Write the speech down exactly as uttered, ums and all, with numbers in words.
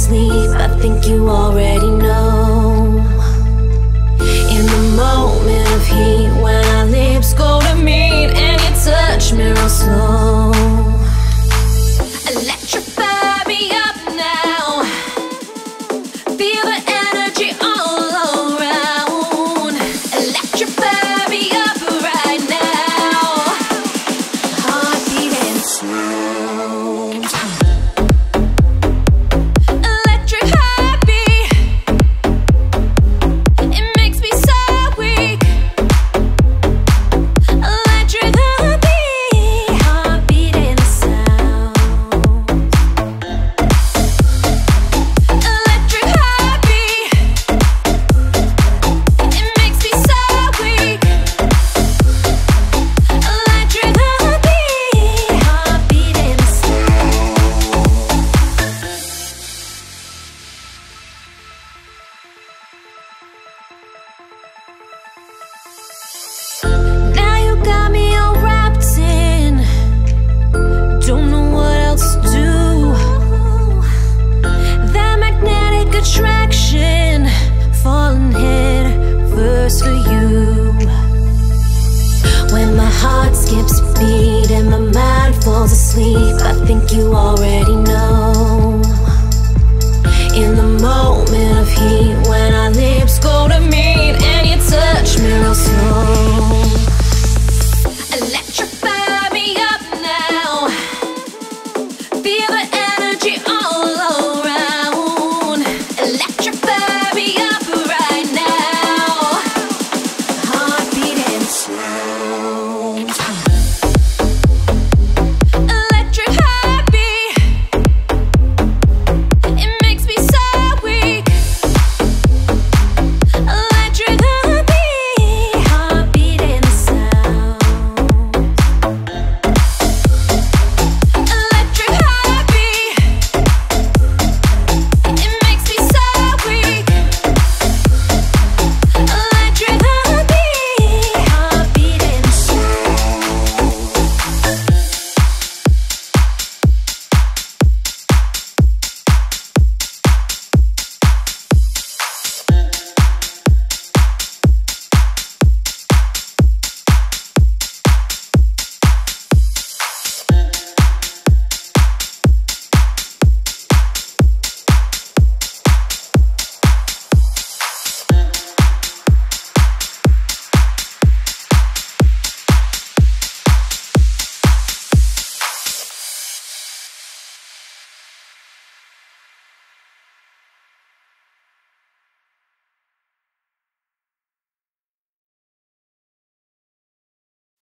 asleep, I think you already know. In the moment of heat, when our lips go to meet and you touch me real slow, electrify me up now. Feel the energy all around. Electrify me up right now. Heartbeat and sound. Electric heartbeat, it makes me so weak. Electric heartbeat, heartbeat and sound. Electric heartbeat, it makes me so weak. Electric heartbeat, heartbeat and sound. Now you got me all wrapped in, don't know what else to do. That magnetic attraction, falling head first for you. When my heart skips a beat and my mind falls asleep, I think you already